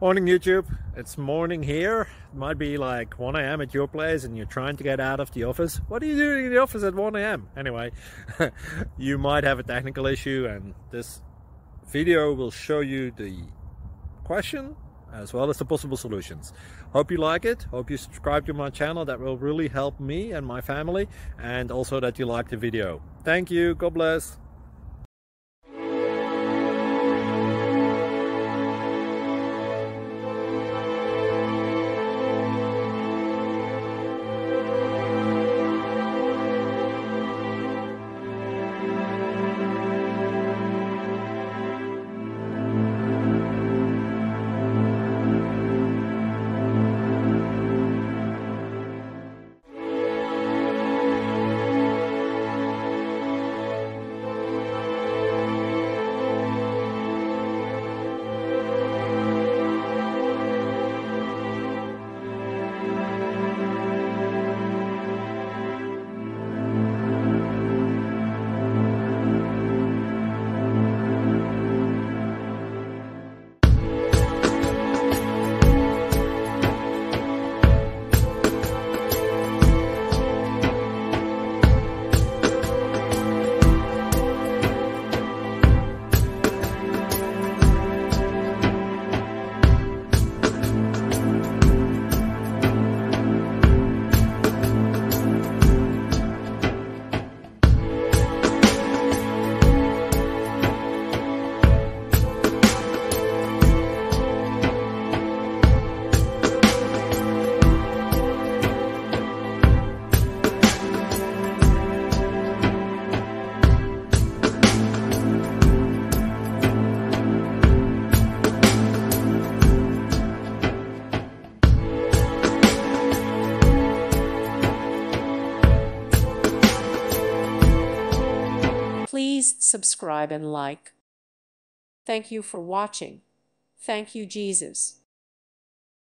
Morning YouTube, it's morning here. It might be like 1 a.m. at your place and you're trying to get out of the office. What are you doing in the office at 1 a.m? Anyway, you might have a technical issue and this video will show you the question as well as the possible solutions. Hope you like it, hope you subscribe to my channel. That will really help me and my family, and also that you like the video. Thank you, God bless. Please subscribe and like. Thank you for watching. Thank you, Jesus.